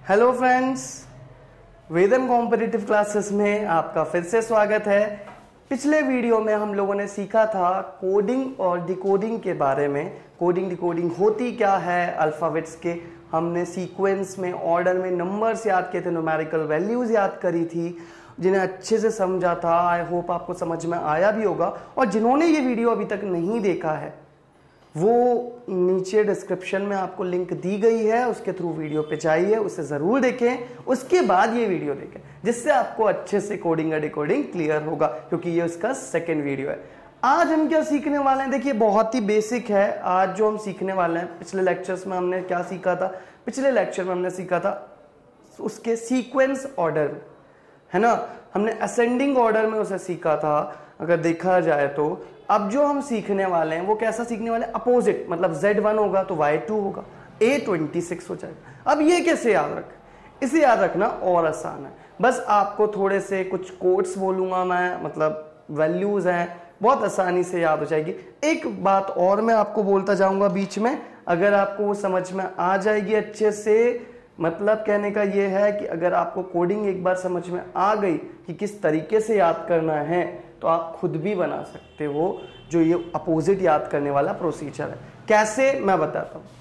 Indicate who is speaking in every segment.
Speaker 1: Hello friends, Vedam competitive classes में आपका फिर से स्वागत है। पिछले वीडियो में हम लोगों ने सीखा था कोडिंग और डिकोडिंग के बारे में। कोडिंग डिकोडिंग होती क्या है, अल्फ़ाबेट्स के हमने सीक्वेंस में ऑर्डर में नंबर्स याद किए थे, न्यूमेरिकल वैल्यूज़ याद करी थी, जिन्हें अच्छे से समझा था। आई होप आपको समझ में आया भी होगा। और जिन्होंने ये वीडियो अभी तक नहीं देखा है वो नीचे डिस्क्रिप्शन में आपको लिंक दी गई है, उसके थ्रू वीडियो पे जाइए, उसे ज़रूर देखें, उसके बाद ये वीडियो देखें, जिससे आपको अच्छे से कोडिंग और डिकोडिंग क्लियर होगा, क्योंकि ये उसका सेकंड वीडियो है। आज हम क्या सीखने वाले हैं, देखिए बहुत ही बेसिक है आज जो हम सीखने वाले हैं। पिछले लेक्चर्स में हमने क्या सीखा था, पिछले लेक्चर में हमने सीखा था उसके सीक्वेंस ऑर्डर, है ना, हमने असेंडिंग ऑर्डर में उसे सीखा था अगर देखा जाए तो। अब जो हम सीखने वाले हैं वो कैसा सीखने वाले हैं, अपोजिट, मतलब Z1 होगा तो Y2 होगा, A26 हो जाएगा। अब ये कैसे याद रखें, इसे याद रखना और आसान है। बस आपको थोड़े से कुछ कोड्स बोलूंगा मैं, मतलब वैल्यूज हैं, बहुत आसानी से याद हो जाएगी। एक बात और मैं आपको बोलता जाऊंगा बीच में, अगर आपको वो समझ में आ जाएगी अच्छे से, मतलब कहने का ये है कि अगर आपको कोडिंग एक बार समझ में आ गई कि किस तरीके से याद करना है, तो आप खुद भी बना सकते हो जो ये अपोजिट याद करने वाला प्रोसीजर है। कैसे, मैं बताता हूं।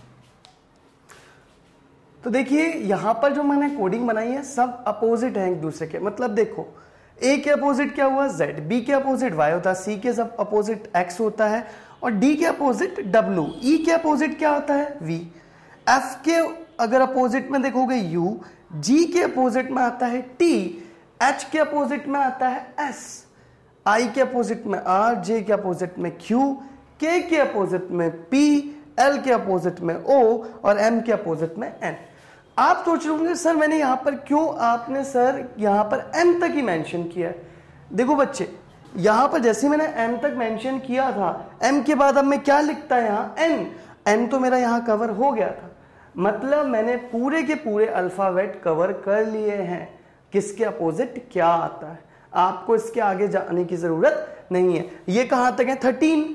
Speaker 1: तो देखिए यहां पर जो मैंने कोडिंग बनाई है सब अपोजिट है एक दूसरे के। मतलब देखो, ए के अपोजिट क्या हुआ Z, बी के अपोजिट Y होता है, सी के सब अपोजिट X होता है, और डी के अपोजिट W, ई के अपोजिट क्या होता है V, F के अगर अपोजिट में देखोगे U, G के अपोजिट में आता है T, H के अपोजिट में आता है S, I के अपोजिट में R, J के अपोजिट में Q, K के अपोजिट में P, L के अपोजिट में O और M के अपोजिट में N। आप सोच रहे होंगे सर मैंने यहां पर क्यों, आपने सर यहां पर M तक ही मेंशन किया है। देखो बच्चे, यहां पर जैसे मैंने M तक मेंशन किया था, M के बाद अब मैं क्या लिखता है यहाँ N, N तो मेरा यहां कवर हो गया था, मतलब मैंने पूरे के पूरे अल्फाबेट कवर कर लिए हैं। किसके अपोजिट क्या आता है, आपको इसके आगे जाने की जरूरत नहीं है। ये कहां तक है, 13,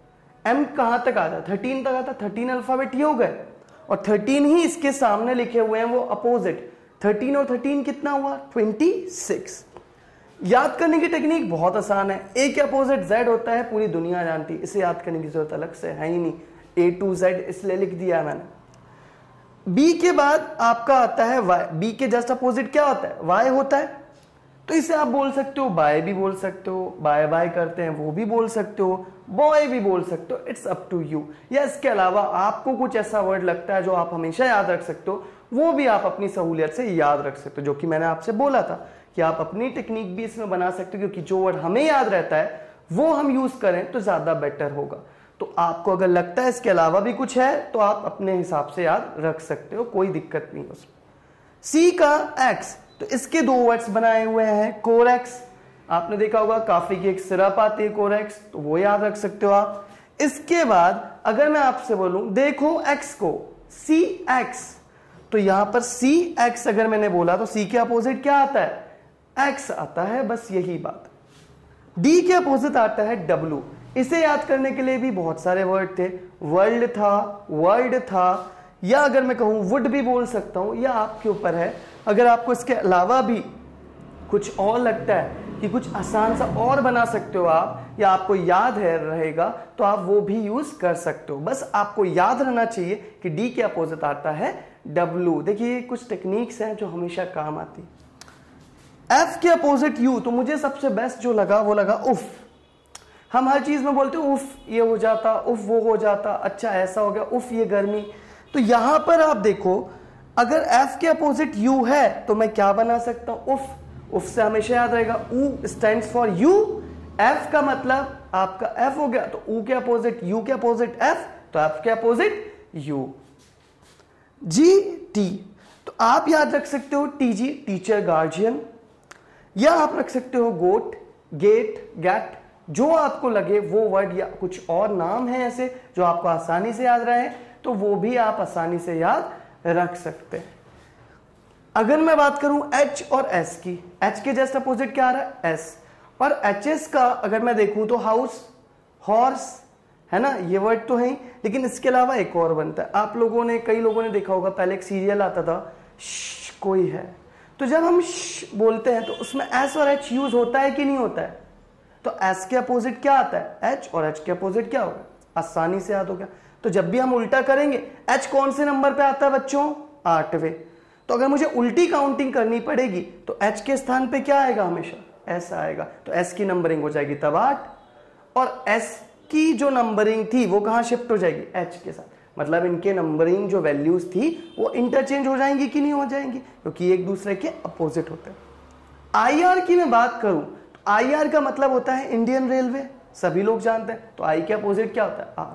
Speaker 1: M कहां तक आता है, 13 तक आता है, 13 अल्फाबेट ये हो गए, और 13 ही इसके सामने लिखे हुए हैं वो अपोजिट। 13 और 13 कितना हुआ, 26। याद करने की टेक्निक बहुत आसान है। ए के अपोजिट Z होता है, पूरी दुनिया जानती है, इसे याद करने की जरूरत अलग से है ही नहीं, A to Z इसलिए लिख दिया है मैंने। बी के बाद आपका आता है Y, बी के जस्ट अपोजिट क्या होता है, Y होता है, तो इसे आप बोल सकते हो बाय भी बोल सकते हो, बाय बाय करते हैं वो भी बोल सकते हो, बॉय भी बोल सकते हो, इट्स अप टू यू। या इसके अलावा आपको कुछ ऐसा वर्ड लगता है जो आप हमेशा याद रख सकते हो, वो भी आप अपनी सहूलियत से याद रख सकते हो, जो कि मैंने आपसे बोला था कि आप अपनी टेक्निक भी इसमें बना सकते हो, क्योंकि जो वर्ड हमें याद रहता है वो हम यूज करें तो ज्यादा बेटर होगा। तो आपको अगर लगता है इसके अलावा भी कुछ है तो आप अपने हिसाब से याद रख सकते हो, कोई दिक्कत नहीं उसमें। सी का X, तो इसके दो वर्ड्स बनाए हुए हैं, कोरेक्स, आपने देखा होगा काफी की एक सिरप आती है कोरेक्स, तो वो याद रख सकते हो आप। इसके बाद अगर मैं आपसे बोलूं देखो X को, CX, तो यहां पर CX अगर मैंने बोला तो C के अपोजिट क्या आता है, X आता है, बस यही बात। D के अपोजिट आता है W। इसे याद करने के लिए भी बहुत सारे वर्ड थे, वर्ल्ड था, वर्ड था, या अगर मैं कहूं वुड भी बोल सकता हूं, या आपके ऊपर है। अगर आपको इसके अलावा भी कुछ और लगता है कि कुछ आसान सा और बना सकते हो आप, या आपको याद है रहेगा, तो आप वो भी यूज कर सकते हो। बस आपको याद रहना चाहिए कि डी के अपोजिट आता है डब्ल्यू। देखिए कुछ टेक्निक्स हैं जो हमेशा काम आती। एफ के अपोजिट यू, तो मुझे सबसे बेस्ट जो लगा वो लगा उफ। हम हर चीज में बोलते हैं उफ ये हो जाता, उफ वो हो जाता, अच्छा ऐसा हो गया, उफ ये गर्मी। तो यहां पर आप देखो, अगर F के अपोजिट U है तो मैं क्या बना सकता हूं, उफ। उफ से हमेशा याद रहेगा, U stands for you, F का मतलब आपका F हो गया, तो U के अपोजिट U के अपोजिट F, तो F के अपोजिट U। G T, तो आप याद रख सकते हो TG, टीचर गार्जियन, या आप रख सकते हो गोट, गेट, गैट, जो आपको लगे वो वर्ड, या कुछ और नाम है ऐसे जो आपको आसानी से याद रहे, तो वो भी आप आसानी से याद रख सकते हैं। अगर मैं बात करूं H और S की, H के जस्ट अपोजिट क्या आ रहा है, S, और HS का अगर मैं देखूं तो हाउस, हॉर्स, है ना, ये वर्ड तो है ही, लेकिन इसके अलावा एक और बनता है। आप लोगों ने, कई लोगों ने देखा होगा, पहले एक सीरियल आता था कोई है। तो जब हम बोलते हैं तो उसमें एस और एच यूज होता है कि नहीं होता है? तो एस के अपोजिट क्या आता है? एच, और एच के अपोजिट क्या होगा? आसानी से याद हो गया। तो जब भी हम उल्टा करेंगे, एच कौन से नंबर पे आता है बच्चों? 8वें। तो अगर मुझे उल्टी काउंटिंग करनी पड़ेगी तो एच के स्थान पे क्या आएगा? हमेशा एस आएगा। तो एस की नंबरिंग हो जाएगी तब 8, और एस की जो नंबरिंग थी वो कहां शिफ्ट हो जाएगी? एच के साथ। मतलब इनके नंबरिंग जो वैल्यूज थी वो इंटरचेंज हो जाएंगी कि नहीं हो जाएंगी? क्योंकि एक दूसरे के अपोजिट होते हैं। आईआर की मैं बात करूं तो आईआर का मतलब होता है इंडियन रेलवे, सभी लोग जानते हैं। तो आई के अपोजिट क्या होता है? आर।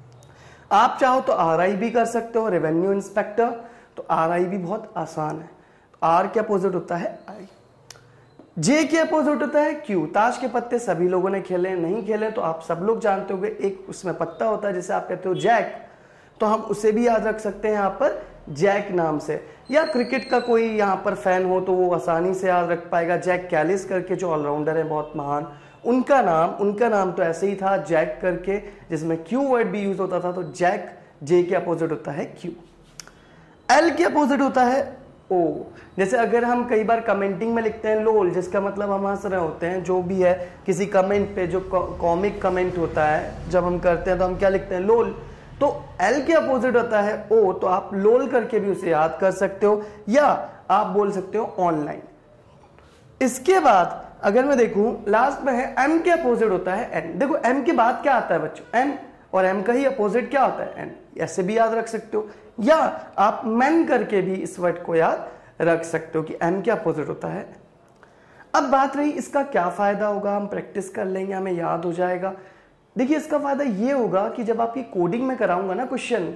Speaker 1: आप चाहो तो आर आई भी कर सकते हो, रेवेन्यू इंस्पेक्टर। तो आर आई भी बहुत आसान है। आर के अपोजिट होता है आई। जे के अपोजिट होता है क्यू। ताश के पत्ते सभी लोगों ने खेले, नहीं खेले तो आप सब लोग जानते होंगे। एक उसमें पत्ता होता है जिसे आप कहते हो जैक, तो हम उसे भी याद रख सकते हैं यहाँ पर जैक नाम से। या क्रिकेट का कोई यहाँ पर फैन हो तो वो आसानी से याद रख पाएगा, जैक कैलिस करके जो ऑलराउंडर है बहुत महान, उनका नाम तो ऐसे ही था जैक करके, जिसमें क्यू वर्ड भी यूज होता था। तो जैक, जे के अपोजिट होता है क्यू। एल के अपोजिट होता है ओ। जैसे अगर हम कई बार कमेंटिंग में लिखते हैं लोल, जिसका मतलब हम हंस रहे होते हैं, जो भी है किसी कमेंट पे, जो कॉमिक कमेंट होता है जब हम करते हैं तो हम क्या लिखते हैं? लोल। तो एल के अपोजिट होता है ओ, तो आप लोल करके भी उसे याद कर सकते हो, या आप बोल सकते हो ऑनलाइन। इसके बाद अगर मैं देखूं लास्ट में है एम के अपोजिट होता है एन। देखो एम के बाद क्या आता है बच्चों? एन, और एम का ही अपोजिट क्या होता है? एन। ऐसे भी याद रख सकते हो, या आप मैन करके भी इस वर्ड को याद रख सकते हो कि एम के अपोजिट होता है। अब बात रही इसका क्या फायदा होगा, हम प्रैक्टिस कर लेंगे, हमें याद हो जाएगा। देखिए इसका फायदा ये होगा कि जब आपकी कोडिंग में कराऊंगा ना क्वेश्चन,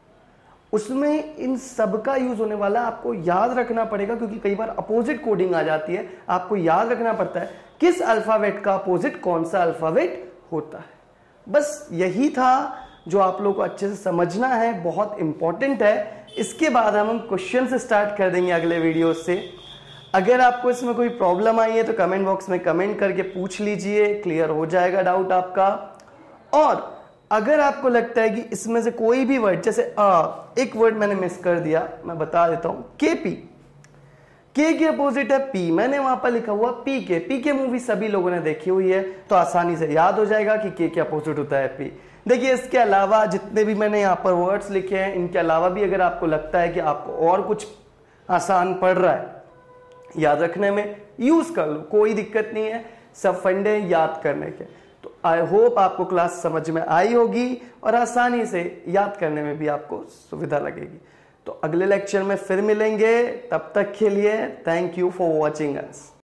Speaker 1: उसमें इन सब का यूज होने वाला, आपको याद रखना पड़ेगा, क्योंकि कई बार अपोजिट कोडिंग आ जाती है, आपको याद रखना पड़ता है किस अल्फाबेट का अपोजिट कौन सा अल्फाबेट होता है। बस यही था जो आप लोग को अच्छे से समझना है, बहुत इंपॉर्टेंट है। इसके बाद हम क्वेश्चन से स्टार्ट कर देंगे अगले वीडियो से। अगर आपको इसमें कोई प्रॉब्लम आई है तो कमेंट बॉक्स में कमेंट करके पूछ लीजिए, क्लियर हो जाएगा डाउट आपका। और अगर आपको लगता है कि इसमें से कोई भी वर्ड, जैसे एक वर्ड मैंने मिस कर दिया, मैं बता देता हूं, केपी। के के अपोजिट है पी, मैंने वहां पर लिखा हुआ पी के। पी के मूवी सभी लोगों ने देखी हुई है, तो आसानी से याद हो जाएगा कि के अपोजिट होता है पी। देखिए इसके अलावा जितने भी मैंने यहाँ पर वर्ड्स लिखे हैं, इनके अलावा भी अगर आपको लगता है कि आपको और कुछ आसान पड़ रहा है याद रखने में, यूज कर लो, कोई दिक्कत नहीं है, सब फंडे याद करने के। तो आई होप आपको क्लास समझ में आई होगी और आसानी से याद करने में भी आपको सुविधा लगेगी। तो अगले लेक्चर में फिर मिलेंगे, तब तक के लिए thank you for watching us.